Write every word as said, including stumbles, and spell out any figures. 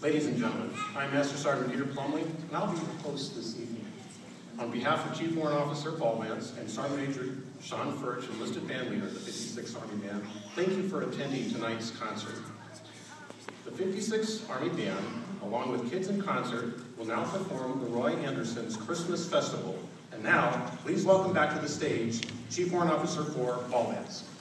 Ladies and gentlemen, I'm Master Sergeant Peter Plumley, and I'll be your host this evening. On behalf of Chief Warrant Officer Paul Vance and Sergeant Major Sean Furch, enlisted band leader of the fifty-sixth Army Band, thank you for attending tonight's concert. The fifty-sixth Army Band, along with Kids in Concert, will now perform the Roy Anderson's Christmas Festival. And now, please welcome back to the stage Chief Warrant Officer four Paul Vance.